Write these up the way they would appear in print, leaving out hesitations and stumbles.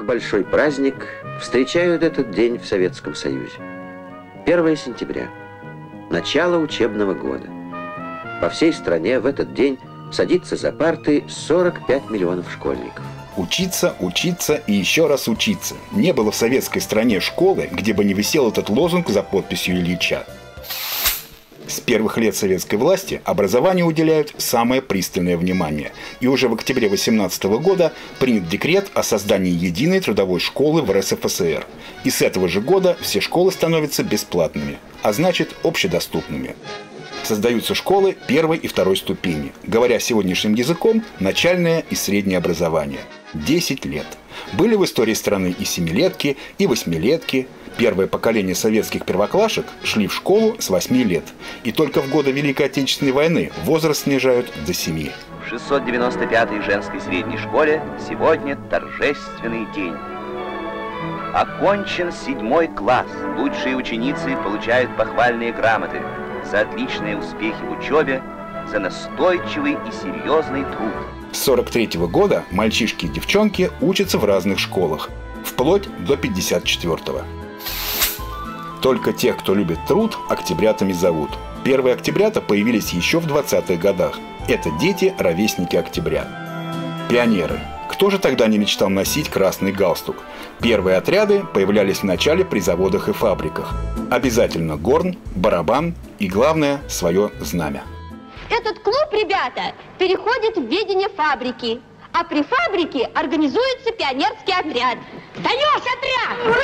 большой праздник встречают этот день в Советском Союзе. 1 сентября. Начало учебного года. По всей стране в этот день садится за парты 45 миллионов школьников. Учиться, учиться и еще раз учиться. Не было в советской стране школы, где бы не висел этот лозунг за подписью Ильича. С первых лет советской власти образованию уделяют самое пристальное внимание. И уже в октябре 18 года принят декрет о создании единой трудовой школы в РСФСР. И с этого же года все школы становятся бесплатными, а значит общедоступными. Создаются школы первой и второй ступени. Говоря сегодняшним языком, начальное и среднее образование. 10 лет. Были в истории страны и семилетки, и восьмилетки. Первое поколение советских первоклашек шли в школу с 8 лет. И только в годы Великой Отечественной войны возраст снижают до 7. В 695-й женской средней школе сегодня торжественный день. Окончен 7 класс. Лучшие ученицы получают похвальные грамоты за отличные успехи в учебе, за настойчивый и серьезный труд. С 1943 года мальчишки и девчонки учатся в разных школах, вплоть до 1954-го. Только тех, кто любит труд, октябрятами зовут. Первые октябрята появились еще в 20-х годах. Это дети, ровесники октябрят. Пионеры. Кто же тогда не мечтал носить красный галстук? Первые отряды появлялись в начале при заводах и фабриках. Обязательно горн, барабан и, главное, свое знамя. Этот клуб, ребята, переходит в ведение фабрики. А при фабрике организуется пионерский отряд. Даешь отряд! Ура!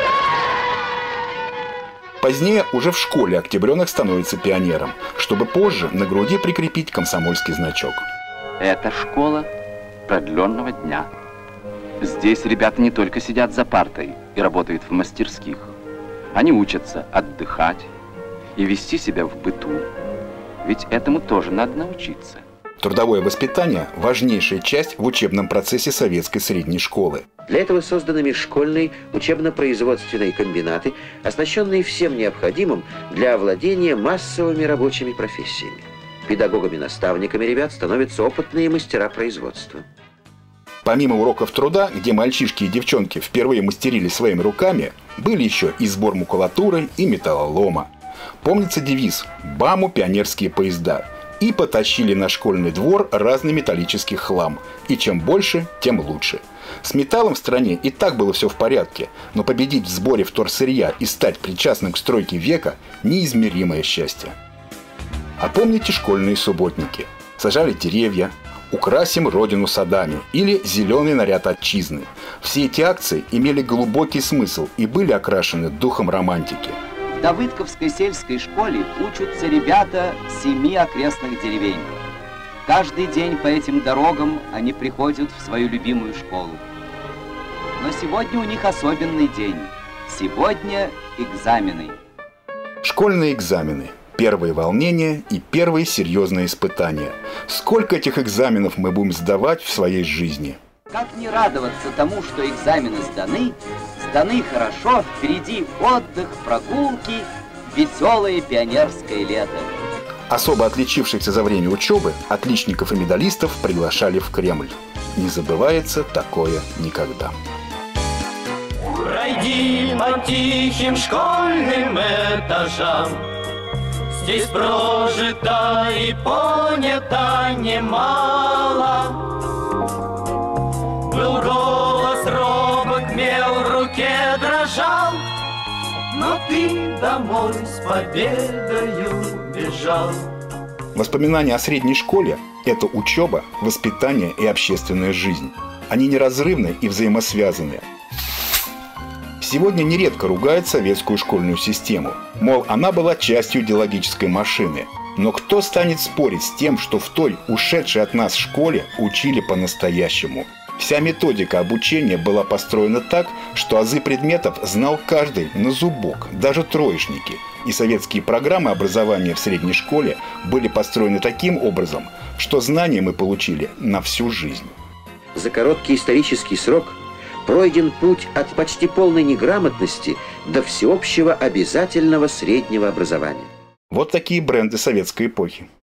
Позднее уже в школе октябренок становится пионером, чтобы позже на груди прикрепить комсомольский значок. Это школа продленного дня. Здесь ребята не только сидят за партой и работают в мастерских. Они учатся отдыхать и вести себя в быту. Ведь этому тоже надо научиться. Трудовое воспитание – важнейшая часть в учебном процессе советской средней школы. Для этого созданы межшкольные учебно-производственные комбинаты, оснащенные всем необходимым для овладения массовыми рабочими профессиями. Педагогами-наставниками ребят становятся опытные мастера производства. Помимо уроков труда, где мальчишки и девчонки впервые мастерили своими руками, были еще и сбор макулатуры и металлолома. Помнится девиз «БАМу пионерские поезда». И потащили на школьный двор разный металлический хлам. И чем больше, тем лучше. С металлом в стране и так было все в порядке, но победить в сборе вторсырья и стать причастным к стройке века – неизмеримое счастье. А помните школьные субботники? Сажали деревья, украсим родину садами или зеленый наряд отчизны. Все эти акции имели глубокий смысл и были окрашены духом романтики. В Давыдковской сельской школе учатся ребята 7 окрестных деревень. Каждый день по этим дорогам они приходят в свою любимую школу. Но сегодня у них особенный день. Сегодня экзамены. Школьные экзамены. Первые волнения и первые серьезные испытания. Сколько этих экзаменов мы будем сдавать в своей жизни? Как не радоваться тому, что экзамены сданы? Сданы хорошо, впереди отдых, прогулки, веселое пионерское лето. Особо отличившихся за время учебы отличников и медалистов приглашали в Кремль. Не забывается такое никогда. Пройди по тихим школьным этажам. Здесь прожито и понято немало. Был голос робок, мел в руке дрожал, но ты домой с победою бежал. Воспоминания о средней школе – это учеба, воспитание и общественная жизнь. Они неразрывны и взаимосвязаны. Сегодня нередко ругают советскую школьную систему. Мол, она была частью идеологической машины. Но кто станет спорить с тем, что в той, ушедшей от нас школе, учили по-настоящему? Вся методика обучения была построена так, что азы предметов знал каждый на зубок, даже троечники. И советские программы образования в средней школе были построены таким образом, что знания мы получили на всю жизнь. За короткий исторический срок пройден путь от почти полной неграмотности до всеобщего обязательного среднего образования. Вот такие бренды советской эпохи.